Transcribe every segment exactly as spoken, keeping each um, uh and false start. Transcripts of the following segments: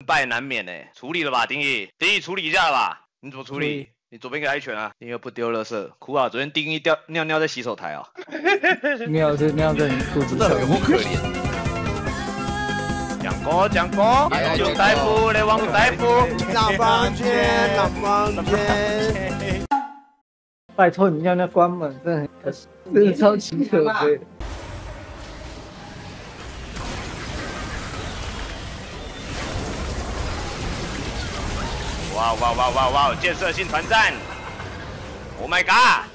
败难免哎、欸，处理了吧，丁义，丁义处理一下了吧？你怎么处理？你左边给他一拳啊！丁义不丢垃圾，哭啊！昨天丁义掉尿尿在洗手台啊、喔， 尿在尿在你肚子上， 有够可怜。讲过讲过，有大夫来往大夫， 老房间，老房间。 拜托你尿尿关门，真的很可惜，真的超级可悲。 哇哇哇哇哇！建设性团战 ！Oh my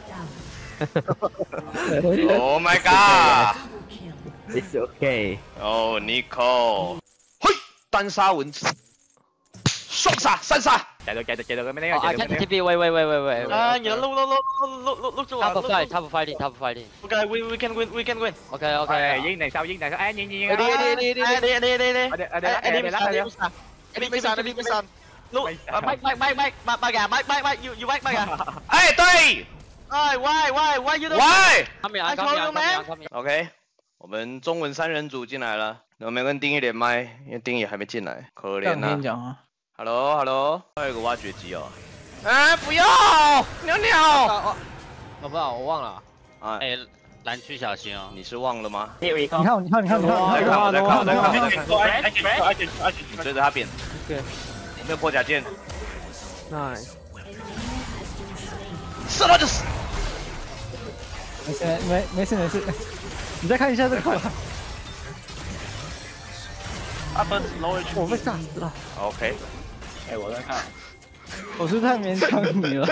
god！Oh my god！It's okay。 哦 ，Nico， 嘿，单杀文字，双杀，三杀。 繼續繼續繼續咁樣呢個。 I can't T P， wait wait wait wait wait。 啊，你 look look look look look look 住我。 Top fight top fighting top fighting。 Okay we we can win we can win。 OK OK。 英定手英定手，誒英英英。 你你你你你你你你。 我哋我哋我哋拉佢。 你俾散你俾散。 Look, uh, Mike, Mike, Mike, Mike, Mike, Mike, Mike, Mike, Mike, you, you Mike, Mike. 哎，对。 哎 ，Why, why, why you don't? Why? I told you, man. OK， 我们中文三人组进来了，有没有跟丁一连麦？因为丁也还没进来，可怜呐。 跟你讲啊 Hello，Hello， 还有个挖掘机哦。哎，不要，尿尿。 我不知道，我忘了。 啊， 哎，蓝区小心哦。 你是忘了吗？ 你看，你看，你看，你看，你看， 我在看，我在看，我在看。 看。 你追着他扁。 对。 没有破甲剑 ，nice， 射到就死。 没事没没事没事，你再看一下这个。我被炸死了。 OK， 哎，我在看。 我是太勉强你了。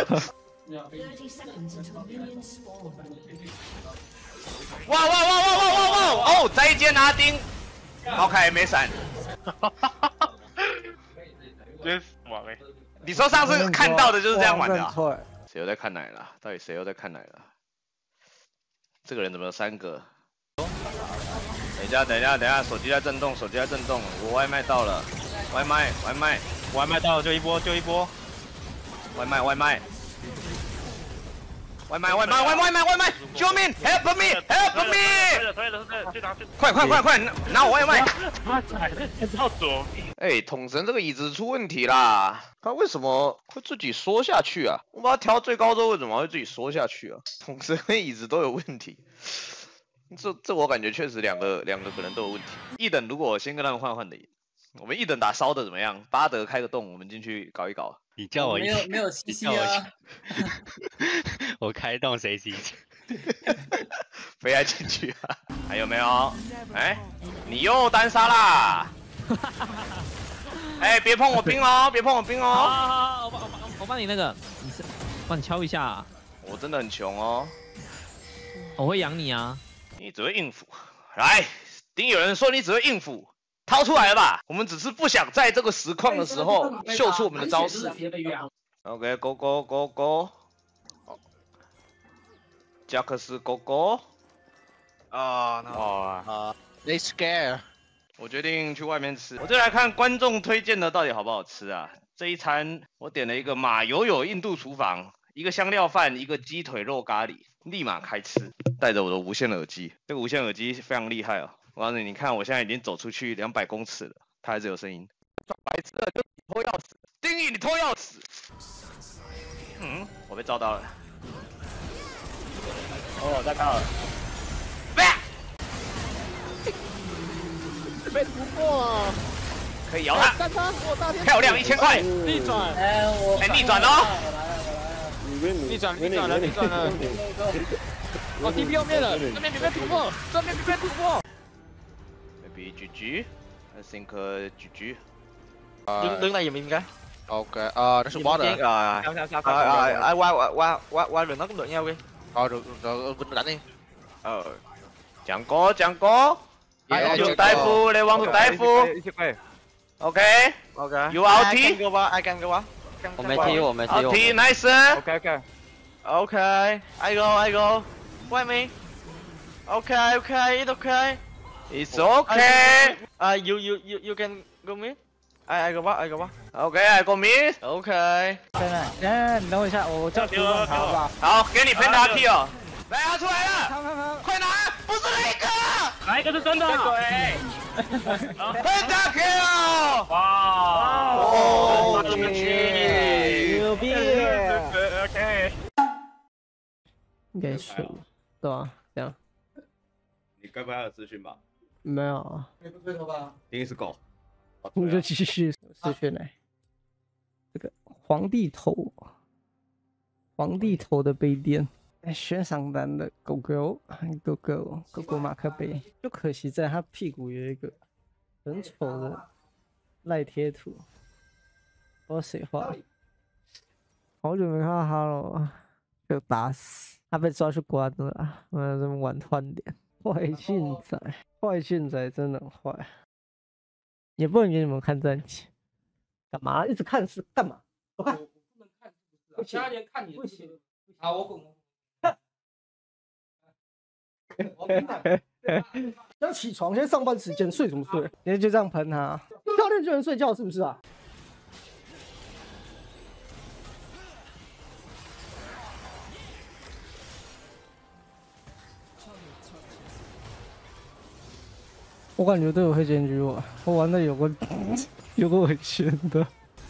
哇哇哇哇哇哇哇！哦，再见阿丁。OK， 没闪。 真死亡哎！ 你说上次看到的就是这样玩的、啊？ 错， 谁又在看奶了？到底谁又在看奶了？这个人怎么有三个？等一下，等一下，等一下，手机在震动，手机在震动。我外卖到了，外卖，外卖， 外卖到了，就一波，就一波。 外卖，外卖，外卖，外卖，外卖，外卖，外卖！救命 ！Help me！Help me！ 推了，推了，去拿去！ 快快快快，拿我外卖！ 他踩到左。 哎，统神这个椅子出问题啦！他为什么会自己缩下去啊？我把它调最高之后，为什么会自己缩下去啊？统神跟椅子都有问题，这这我感觉确实两个两个可能都有问题。一等如果我先跟他们换换的，我们一等打烧的怎么样？巴德开个洞，我们进去搞一搞。 你叫我没有没有 C C 啊！ 我开洞谁 C C？ 飞来进去啊！还有没有？哎，你又单杀啦！哎，别碰我兵哦，别碰我兵哦！ 好好好，我帮我帮我帮你那个，你是帮你敲一下、啊。 我真的很穷哦， 我会养你啊！ 你只会应付。来，丁有人说你只会应付，掏出来了吧？我们只是不想在这个实况的时候秀出我们的招式。OK， go go go go。加克斯 go go。 啊， 哦啊 ，They scare。 我决定去外面吃，我就来看观众推荐的到底好不好吃啊！这一餐我点了一个马友友印度厨房，一个香料饭，一个鸡腿肉咖喱，立马开吃。带着我的无线耳机，这个无线耳机非常厉害哦！我告诉你，你看我现在已经走出去两百公尺了，它还是有声音。装白痴了，就你偷钥匙，丁义你偷钥匙。嗯，我被照到了。 哦，在看了。 被突破， 可以摇它， 干他！我大天漂亮，一千块， 逆转， 哎，我哎，逆转哦！ 逆转，逆转了，逆转了！ 哦 ，D P 后面了，这边别被突破，这边别被突破。 Maybe G G，I think G G。 đứng đứng đây giùm em cái. Ok, ờ nó support rồi. Rồi. Sao sao sao? Rồi, rồi, qua qua qua qua qua đường nó cũng được nhau đi. Rồi được rồi Vinh đánh đi. Ờ. Chẳng có, chẳng có. Dùng đại phu, đây vong đại phu. Ok. Ok. You out I T. can go qua, I can go qua. 我没踢，我没踢。 Out T, nice. Ok ok. Okay, I go, I go. Why me? Okay, okay, it's okay. It's okay. Uh, you you you you can go mid. I I go back, I go back. Okay, I go mid. Okay. 现在，哎，你等我一下，我叫主管好不好？ 好，给你喷他 T 哦。来，他出来了， 看看看， 快拿！不是那个， 哪一个是真的？ 喷他 K 哦！ 哇！ 该是，对吧？这样。 你该不会还有资讯吧？ 没有啊。 你不吹头吧？一定是狗。 我就继续私讯来。这个皇帝头，皇帝头的杯垫，悬赏单的狗狗，狗狗，狗狗马克杯，就可惜在它屁股有一个很丑的赖贴图，不知道谁画的。好久没看到他了，被我打死。他被抓去关了，我要这么晚换点。坏俊仔，坏俊仔真的很坏，也不能给你们看战绩。干嘛？一直看是干嘛？我看，我不能看，我其他人看你不行。好，我滚。要起床，现在上班时间，睡什么睡？今天就这样喷他，教练就能睡觉是不是啊？我感觉队友会检举我，我玩的有个有个委屈的。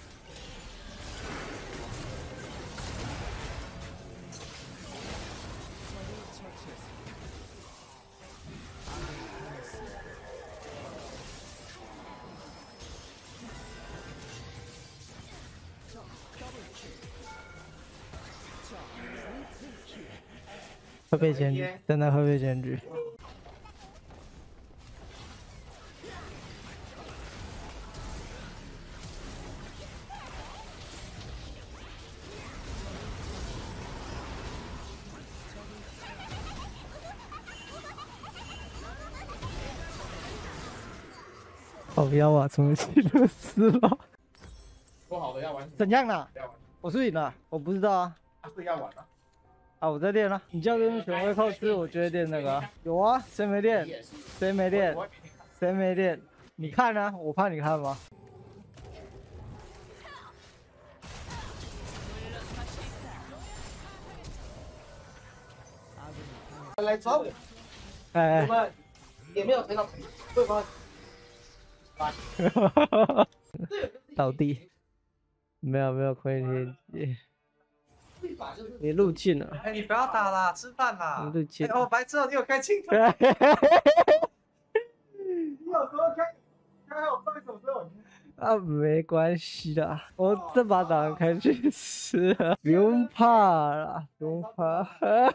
会被检举，真的会被检举。好妖啊！怎么去乐死了？ 说好的要玩， 怎样啦？我是赢了，我不知道啊。 啊，是要玩啊。 啊，我在练了。你叫跟选会靠吃，我就会练那个、啊。有啊，谁没练？谁没练？谁没练？你看呢、啊？我怕你看吗？ 来抓我！ 哎， 我们也没有推到，对方。 倒地，没有没有亏天机，你入镜了。 哎，你不要打啦，吃饭啦。 入镜。 哦，白痴哦，你有开镜头。你有时候开开好对手之后。 啊，没关系的，我这把打开去吃了，不用怕啦，不用怕。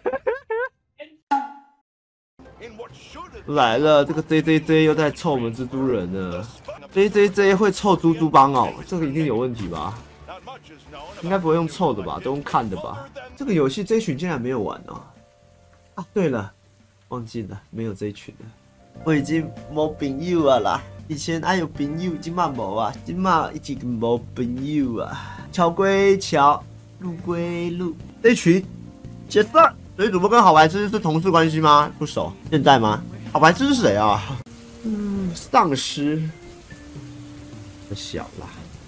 来了，这个 J J J 又在凑我们蜘蛛人了。J J J 会凑猪猪帮哦，这个一定有问题吧？应该不会用凑的吧，都用看的吧？这个游戏这一群竟然没有玩哦。啊，对了，忘记了，没有这一群了。我已经没朋友啊啦，以前还有朋友，今嘛没啊，今嘛已经没朋友啊。桥归桥，路归路，这一群解散。所以主播跟好白痴是同事关系吗？不熟。现在吗？好白痴是谁啊？嗯，丧尸。小啦，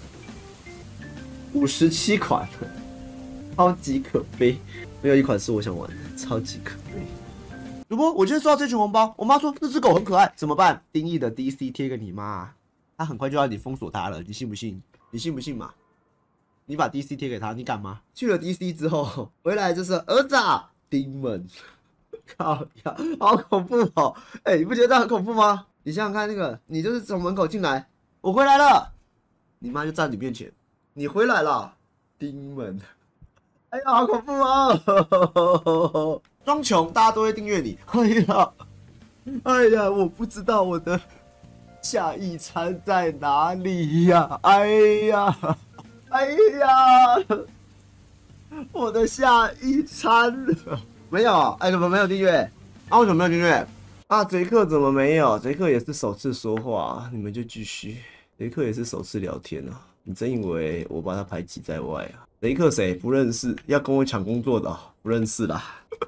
五十七款，超级可悲。没有一款是我想玩的，超级可悲。主播，我今天收到这群红包，我妈说那只狗很可爱，怎么办？丁义的 D C 贴给你妈，她很快就要你封锁她了，你信不信？你信不信嘛？你把 D C 贴给她，你敢吗？去了 D C 之后回来就是儿子啊。丁们，靠呀，好恐怖哦！哎、欸，你不觉得这很恐怖吗？你想想看，那个你就是从门口进来，我回来了，你妈就站你面前，你回来了，丁们，哎呀，好恐怖哦！装穷大家都会订阅你，哎呀，哎呀，我不知道我的下一餐在哪里呀？哎呀，哎呀！我的下一餐没有，哎，怎么没有订阅？啊，为什么没有订阅？啊，贼客怎么没有？贼客也是首次说话，你们就继续。贼客也是首次聊天啊，你真以为我把他排挤在外啊？贼客谁？不认识，要跟我抢工作的、哦，不认识啦。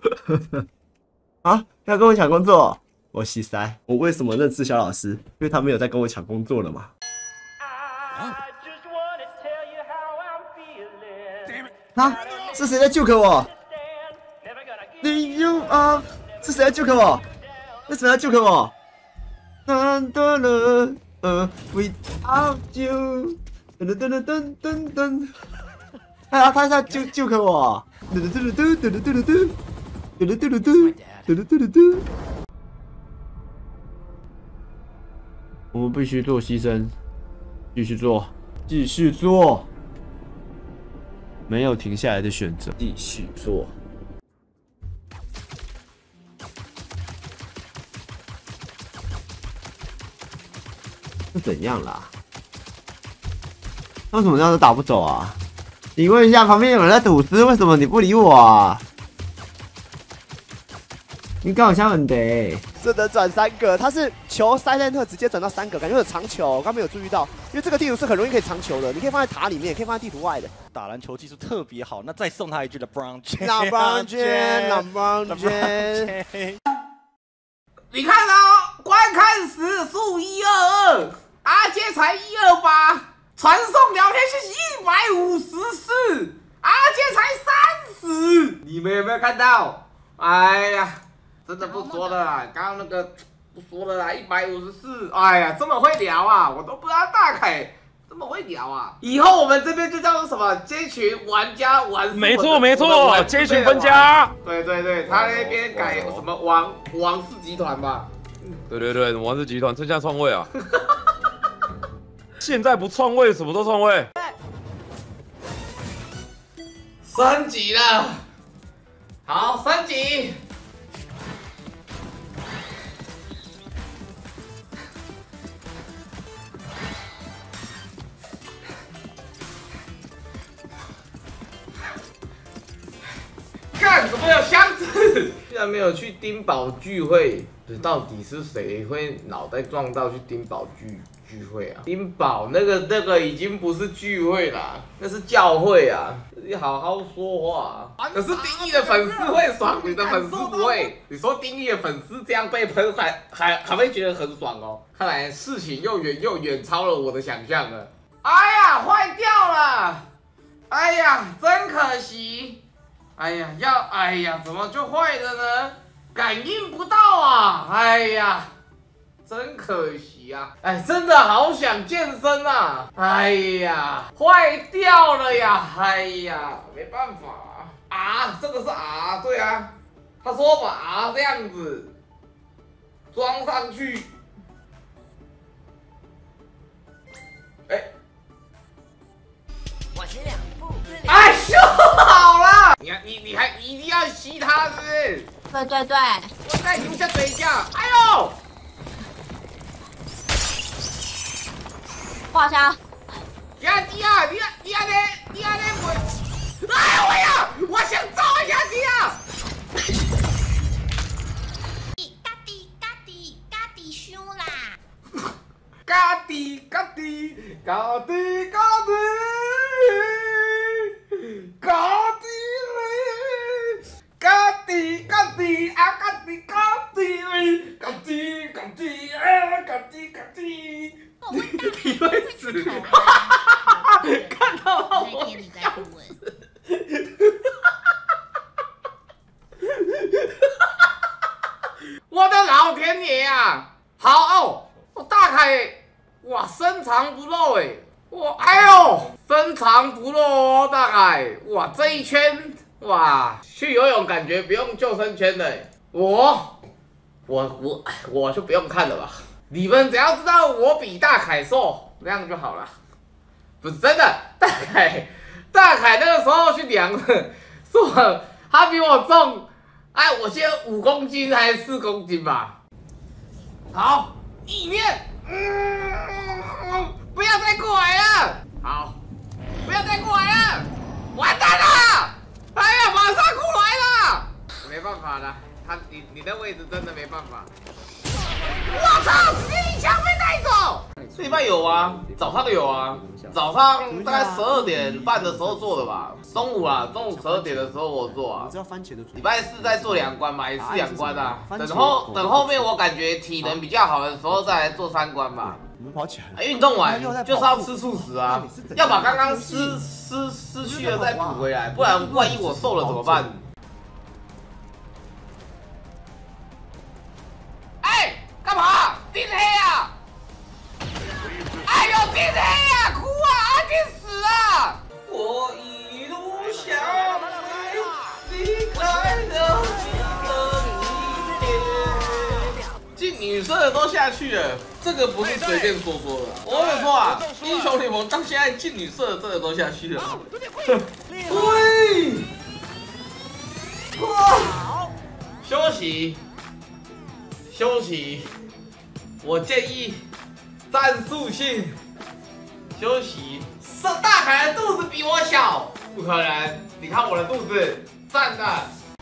啊，要跟我抢工作？我西塞，我为什么认识小老师？因为他没有在跟我抢工作了嘛。啊！是谁在 juke 我 ？You are 是谁在 juke 我？是谁在 juke 我？噔噔噔，呃 ，without you， 噔噔噔噔噔噔。哎呀，他在 juke juke 我，噔噔噔噔噔噔噔噔。 嘟嘟嘟嘟嘟嘟嘟嘟嘟。我们必须做牺牲，继续做，继续做，没有停下来的选择，继续做。是怎样啦？为什么这样都打不走啊？你问一下旁边有人在吐司，为什么你不理我啊？你搞笑很得， 这能转三个，他是球塞兰特直接转到三个，感觉有长球，我刚没有注意到，因为这个地图是很容易可以长球的，你可以放在塔里面，也可以放在地图外的。 打篮球技术特别好，那再送他一句 LeBron James，LeBron James，LeBron James。 你看啊，观看时速一二二，阿杰才一二八，传送聊天信息一百五十四，阿杰才三十，你们有没有看到？哎呀！真的不说了啦，刚刚那个不说了啦，一百五十四，哎呀，这么会聊啊，我都不知道大凯这么会聊啊。以后我们这边就叫做什么？这群玩家玩， 没错没错，这群分家。 对对对，他那边改什么王王氏集团吧？ 对对对，王氏集团正向创位啊。现在不创位，什么都创位。 升级了，好，升级。干什么有箱子？居然没有去丁宝聚会，到底是谁会脑袋撞到去丁宝聚聚会啊？丁宝那个那个已经不是聚会啦，那是教会啊！你好好说话、啊。可是丁义的粉丝会爽，你的粉丝不会。你说丁义的粉丝这样被喷还还还会觉得很爽哦？看来事情又远又远超了我的想象了。哎呀，坏掉了！哎呀，真可惜。哎呀，要哎呀，怎么就坏了呢？感应不到啊！哎呀，真可惜啊！哎，真的好想健身啊！哎呀，坏掉了呀！哎呀，没办法啊！啊，这个是啊，对啊，他说把啊这样子装上去，哎，我是两步。哎，修好了！你看，你你还一定要吸它，是不是？ 对对对。 我再停下嘴一下，哎呦！ 画虾。 兄弟啊，你你安尼你安尼袂？哎喂呀！我想走啊，兄弟啊！ 嘎滴嘎滴嘎滴凶啦！ 嘎滴嘎滴嘎滴嘎滴。嘎滴嘞，嘎滴嘎滴啊，嘎滴嘎滴嘞，嘎滴嘎滴啊，嘎滴嘎滴，你会死！看到了我笑死！我的老天爷啊！好哦，我大凯，哇，深藏不露哎！哇，哎呦，深藏不露哦，大概哇这一圈哇去游泳感觉不用救生圈的，我我我我就不用看了吧，你们只要知道我比大凯瘦，那样就好了。不是真的，大凯大凯那个时候去量了，说他比我重，哎，我现在五公斤还是四公斤吧。好，意念，嗯。不要再过来了！好，不要再过来了！完蛋了！哎呀，马上过来了！没办法了，他你你的位置真的没办法。我操！直接一枪被带走。这礼拜有啊，早上有啊，早上大概十二点半的时候做的吧。中午啊，中午十二点的时候我做啊。礼拜四再做两关嘛，也是两关啊。等后等后面我感觉体能比较好的时候再来做三关吧。 跑起来！ 运动完就是要吃素食啊，要把刚刚失失失去的再补回来，不然万一我瘦了怎么办？哎，干嘛？丁黑啊！哎呦，丁黑啊，哭啊，阿丁死了！我一路向北，离开了家。 都下去了，这个不是随便说说的。我跟你说啊，英雄联盟到现在进女色真的都下去了。喂，哇，休息，休息。我建议战术性休息。这大凯的肚子比我小，不可能。你看我的肚子，站的。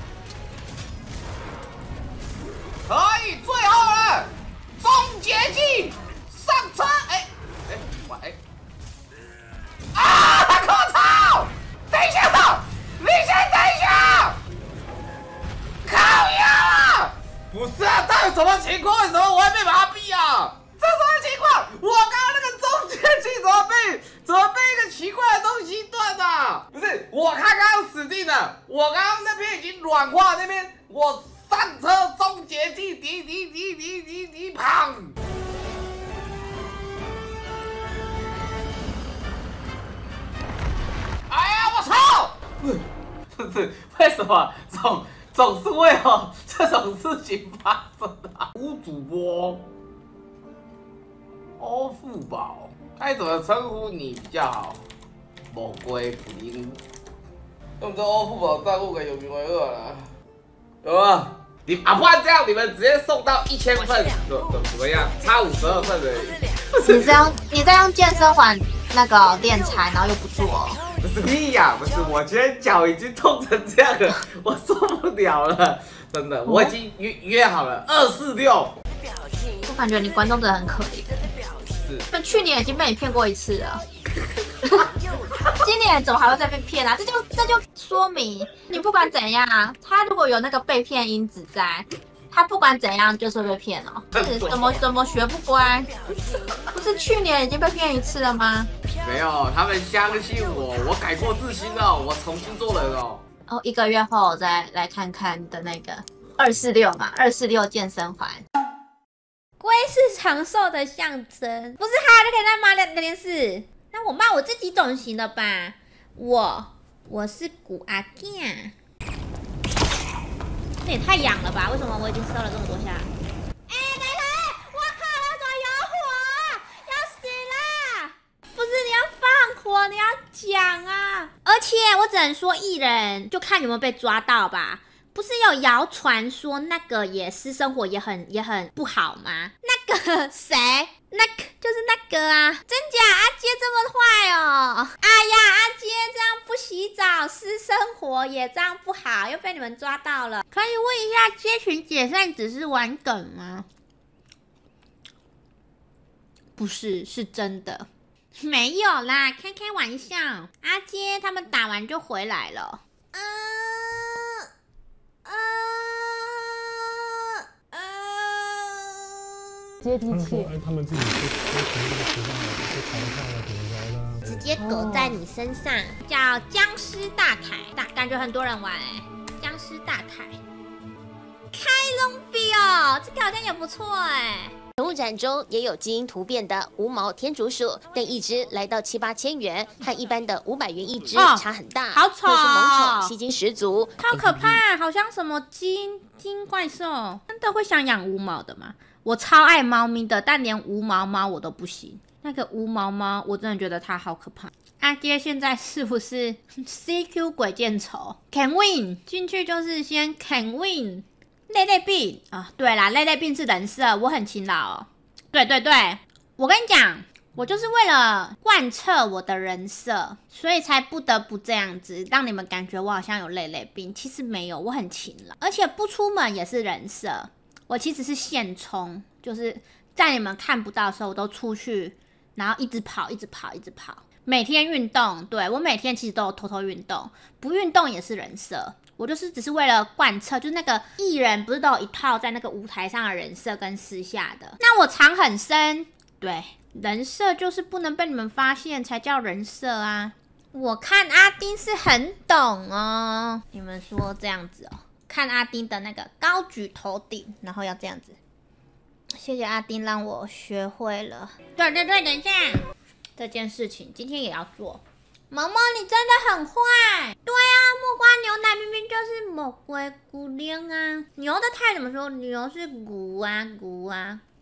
可以，最后了，终结技，上车！哎哎，我哎，啊！我操！等一下，你先等一下！靠腰啊！不是啊，到底什么情况？为什么我会被麻痹啊？这什么情况？我刚刚那个终结技怎么被怎么被一个奇怪的东西断了？不是，我看刚刚死定了，我刚刚那边已经软化，那边我。 上车终结技，滴滴滴滴滴滴砰！哎呀，我操！这是为什么总总是会有这种事情发生啊？吴主播，欧富宝，该怎么称呼你比较好？某龟普林，用这欧富宝账户给有名为恶了，有吗？ 你啊，不然这样，你们直接送到一千份，怎怎怎么样？差五十二份而已。 你这样，你在用健身环那个练财，然后又不做， 不是屁呀、啊，不是，我今天脚已经痛成这样了，我受不了了，真的，我已经约约好了二四六。 我感觉你观众真的很可怜。 是， 那去年已经被你骗过一次了。今年怎么还会再被骗啊？这就这就说明你不管怎样，他如果有那个被骗因子在，他不管怎样就是会被骗哦。是怎么怎么学不乖？不是去年已经被骗一次了吗？ 没有，他们相信我，我改过自新了，我重新做人哦。 哦，一个月后我再来看看你的那个二四六嘛，二四六健身环。 龟是长寿的象征，不是哈就可以再骂两连四。那我骂我自己总行了吧？我我是古阿健，这也太痒了吧？为什么我已经射了这么多下？哎、欸，奶奶，我靠，我怎么有火？要死啦！不是你要放火，你要讲啊！而且我只能说艺人，就看有没有被抓到吧。不是有谣传说那个也私生活也很也很不好吗？那个谁？那个就是那个啊，真假？阿杰这么坏哦！哎呀，阿杰这样不洗澡，私生活也这样不好，又被你们抓到了。可以问一下，街群解散只是玩梗吗？不是，是真的。没有啦，开开玩笑。阿杰他们打完就回来了。嗯嗯嗯。 接地气。 他们自己是直接搁在你身上，叫僵尸大凯，大感觉很多人玩哎、欸，僵尸大凯，开龙比哦，这个好像也不错哎、欸。 宠物展中也有基因突变的无毛天竺鼠，但一只来到七八千元，和一般的五百元一只差很大， 好丑， 又是萌宠，吸睛十足， 好可怕，好像什么基因基因怪兽，真的会想养无毛的吗？我超爱猫咪的，但连无毛猫我都不行。那个无毛猫，我真的觉得它好可怕。阿爹现在是不是 C Q 鬼见愁 ？Can win 进去就是先 Can win。累累病啊，对啦，累累病是人设，我很勤劳哦。对对对，我跟你讲，我就是为了贯彻我的人设，所以才不得不这样子，让你们感觉我好像有累累病，其实没有，我很勤劳，而且不出门也是人设。我其实是现充，就是在你们看不到的时候，我都出去，然后一直跑，一直跑，一直跑，每天运动。对，我每天其实都有偷偷运动，不运动也是人设。我就是只是为了贯彻，就是那个艺人不是都有一套在那个舞台上的人设跟私下的，那我藏很深。对，人设就是不能被你们发现才叫人设啊。我看阿丁是很懂哦，你们说这样子哦，看阿丁的那个高举头顶，然后要这样子。谢谢阿丁让我学会了。对对对，等一下，这件事情今天也要做。毛毛，你真的很坏。对啊，木瓜牛奶明明就是某龟骨灵啊。牛的泰怎么说？牛是骨啊骨啊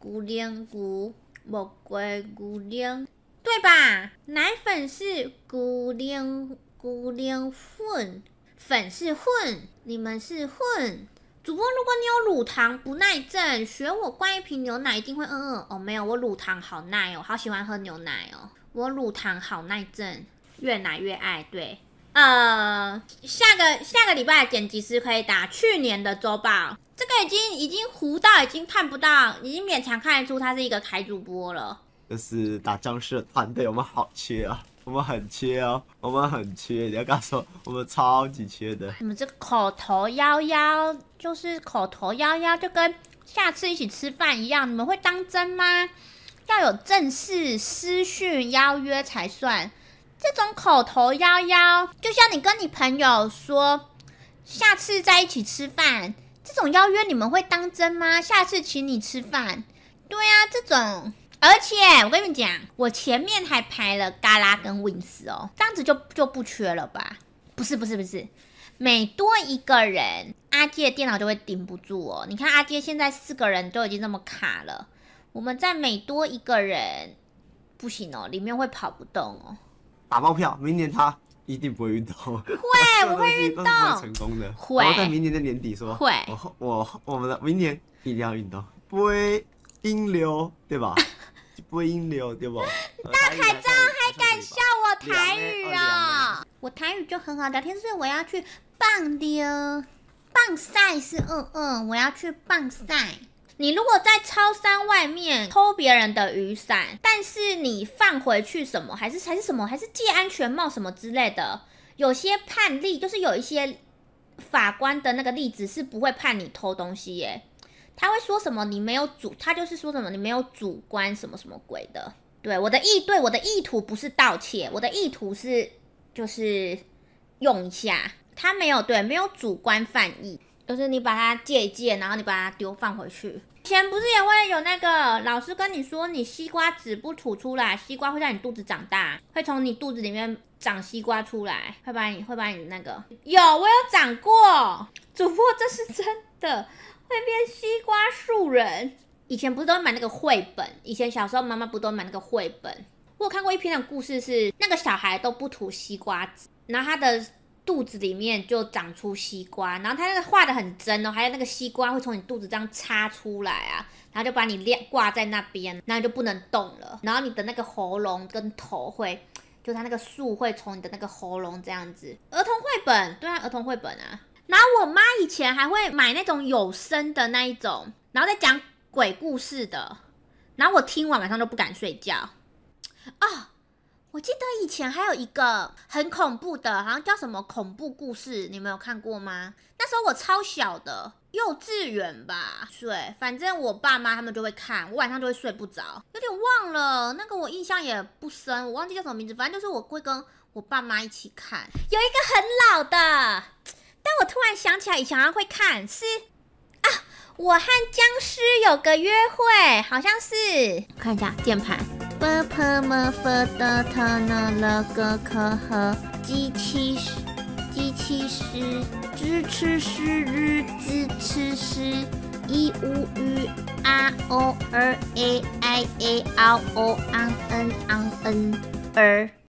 古灵古木龟古灵，对吧？奶粉是古灵古灵混，粉是混，你们是混。主播，如果你有乳糖不耐症，学我灌一瓶牛奶一定会嗯嗯哦，没有，我乳糖好耐哦，好喜欢喝牛奶哦，我乳糖好耐症，越奶越爱。对，呃，下个下个礼拜的剪辑师可以打去年的周报，这个已经已经糊到已经看不到，已经勉强看得出他是一个台主播了。 这是打僵尸的团队，我们好缺啊，我们很缺哦，我们很缺。你要跟他说，我们超级缺的。 你们这个口头邀邀，就是口头邀邀，就跟下次一起吃饭一样，你们会当真吗？要有正式私讯邀约才算。这种口头邀邀，就像你跟你朋友说下次再一起吃饭，这种邀约你们会当真吗？下次请你吃饭，对啊，这种。而且我跟你们讲，我前面还排了嘎啦跟 Wins 哦，这样子就就不缺了吧？不是不是不是，每多一个人，阿杰的电脑就会顶不住哦。你看阿杰现在四个人都已经这么卡了，我们再每多一个人，不行哦，里面会跑不动哦。 打包票，明年他一定不会运动。 会，我会运动， 都不会成功的。 会， 然后在明年的年底说， 会， 我我我们的明年一定要运动，不会阴流，对吧？不会阴流，对不？ 大凯这样还敢笑我台语啊、哦？我台语就很好聊天，是我要去棒溜，棒赛是嗯嗯，我要去棒赛。你如果在超商外面偷别人的雨伞，但是你放回去什么，还是还是什么，还是系安全帽什么之类的，有些判例就是有一些法官的那个例子是不会判你偷东西耶。他会说什么？你没有主，他就是说什么你没有主观什么什么鬼的。对，我的意对我的意图不是盗窃，我的意图是就是用一下。他没有对，没有主观犯意，就是你把它借一借，然后你把它丢放回去。以前不是也会有那个老师跟你说，你西瓜籽不吐出来，西瓜会在你肚子长大，会从你肚子里面长西瓜出来，会把你会把你那个有我有长过，主播这是真的。会变西瓜树人。以前不是都会买那个绘本？以前小时候妈妈不都买那个绘本？我有看过一篇的故事是，那个小孩都不吐西瓜籽，然后他的肚子里面就长出西瓜，然后他那个画的很真哦，还有那个西瓜会从你肚子这样插出来啊，然后就把你挂在那边，然后就不能动了，然后你的那个喉咙跟头会，就他那个树会从你的那个喉咙这样子。儿童绘本，对啊，儿童绘本啊。然后我妈以前还会买那种有声的那一种，然后再讲鬼故事的，然后我听完晚上都不敢睡觉。哦，我记得以前还有一个很恐怖的，好像叫什么恐怖故事，你们有看过吗？那时候我超小的，幼稚园吧，对，反正我爸妈他们就会看，我晚上就会睡不着，有点忘了，那个我印象也不深，我忘记叫什么名字，反正就是我会跟我爸妈一起看。有一个很老的。但我突然想起来，以前好像会看是啊，我和僵尸有个约会，好像是看一下键盘。b p m f d t n l g k h 机器机器师支吃师日支吃师 i u u r o r a i a r o an n an n 儿。